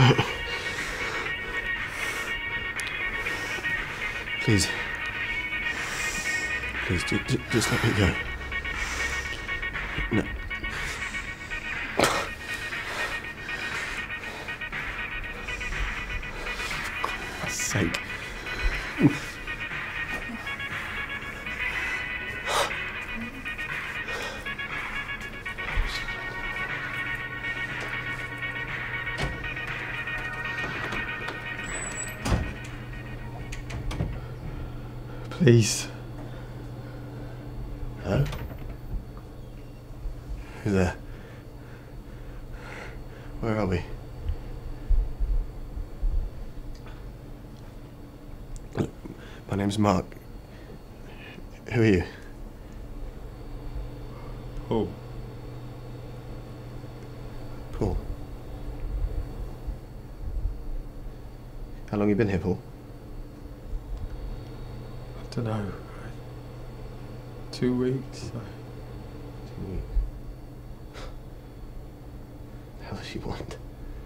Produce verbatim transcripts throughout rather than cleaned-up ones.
Please. Please, just, just let me go. No. For Christ's sake. Please. Hello? Who's there? Where are we? My name's Mark. Who are you? Paul. Paul. How long you been here, Paul? I don't know. Two weeks. Two weeks. The hell does she want?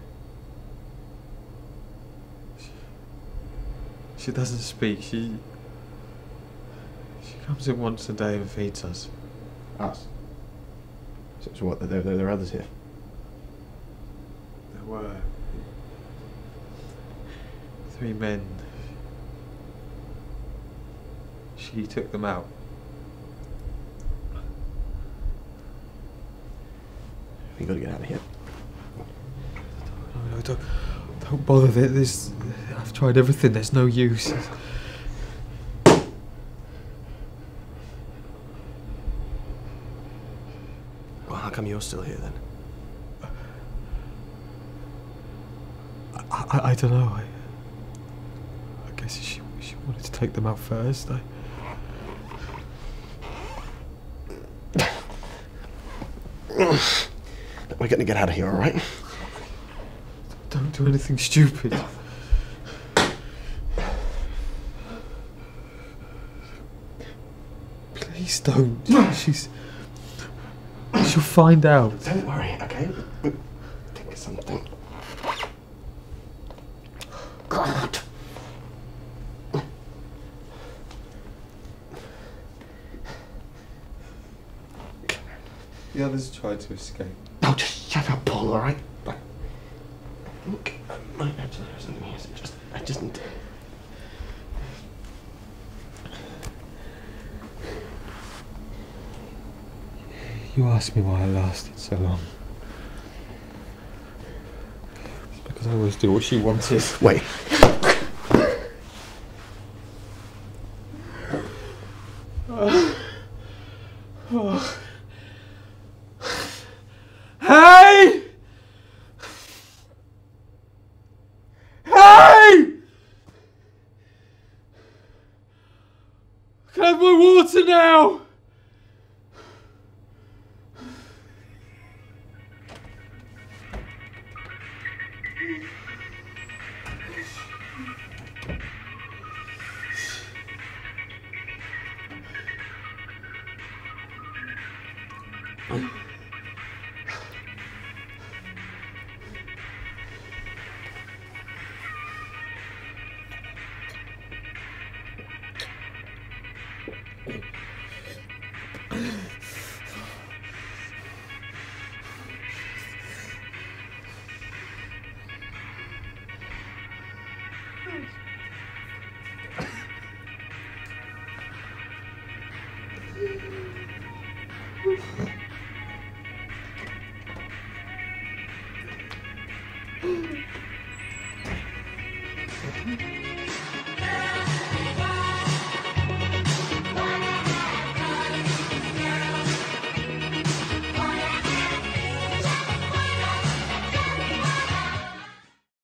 She, she doesn't speak. She she comes in once a day and feeds us. Us? So, so what? There, there, there are others here? There were three men. She took them out. We gotta get out of here. No, no, don't, don't bother. There's, I've tried everything. There's no use. Well, how come you're still here then? I, I, I don't know. I, I guess she, she wanted to take them out first. I, We're gonna get out of here, alright? Don't do anything stupid. Please don't. She's... She'll find out. Don't worry, okay? We'll think of something. God! The others tried to escape. Oh, just shut up, Paul, alright? I think I might actually have something here, so just, I just need to... You asked me why I lasted so long. It's because I always do what she wanted. Wait. Hey! Hey! Can I have my water now? Mm-hmm.